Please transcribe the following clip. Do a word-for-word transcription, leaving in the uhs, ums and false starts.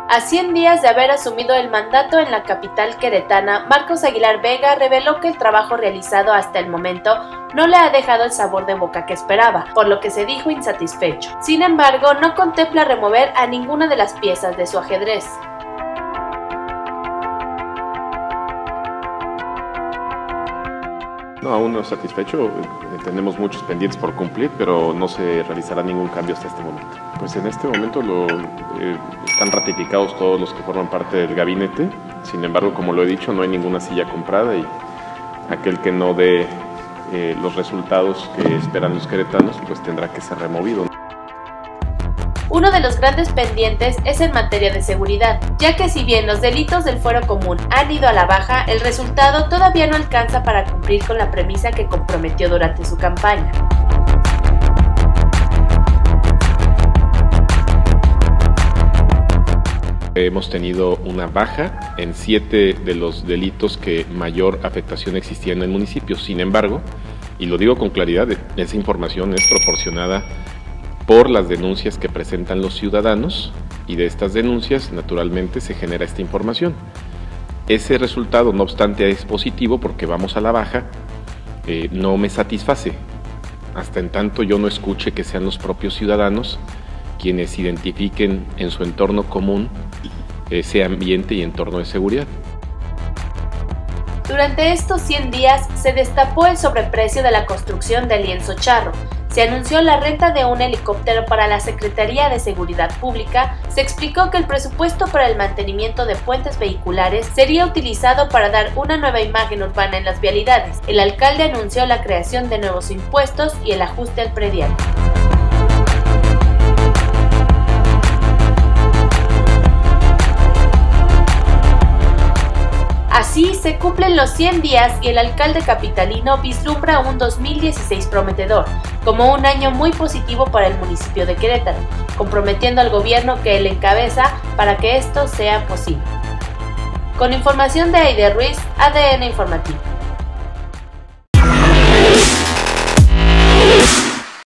A cien días de haber asumido el mandato en la capital queretana, Marcos Aguilar Vega reveló que el trabajo realizado hasta el momento no le ha dejado el sabor de boca que esperaba, por lo que se dijo insatisfecho. Sin embargo, no contempla remover a ninguna de las piezas de su ajedrez. No, aún no satisfecho, tenemos muchos pendientes por cumplir, pero no se realizará ningún cambio hasta este momento. Pues en este momento lo, eh, están ratificados todos los que forman parte del gabinete, sin embargo, como lo he dicho, no hay ninguna silla comprada y aquel que no dé eh, los resultados que esperan los queretanos, pues tendrá que ser removido. Uno de los grandes pendientes es en materia de seguridad, ya que si bien los delitos del fuero común han ido a la baja, el resultado todavía no alcanza para cumplir con la premisa que comprometió durante su campaña. Hemos tenido una baja en siete de los delitos que mayor afectación existía en el municipio. Sin embargo, y lo digo con claridad, esa información es proporcionada por las denuncias que presentan los ciudadanos y de estas denuncias naturalmente se genera esta información. Ese resultado, no obstante, es positivo porque vamos a la baja, eh, no me satisface. Hasta en tanto yo no escuche que sean los propios ciudadanos quienes identifiquen en su entorno común ese ambiente y entorno de seguridad. Durante estos cien días se destapó el sobreprecio de la construcción del lienzo charro. Se anunció la renta de un helicóptero para la Secretaría de Seguridad Pública, se explicó que el presupuesto para el mantenimiento de puentes vehiculares sería utilizado para dar una nueva imagen urbana en las vialidades. El alcalde anunció la creación de nuevos impuestos y el ajuste al predial. Así se cumplen los cien días y el alcalde capitalino vislumbra un dos mil dieciséis prometedor, como un año muy positivo para el municipio de Querétaro, comprometiendo al gobierno que él encabeza para que esto sea posible. Con información de Aide Ruiz, A D N Informativo.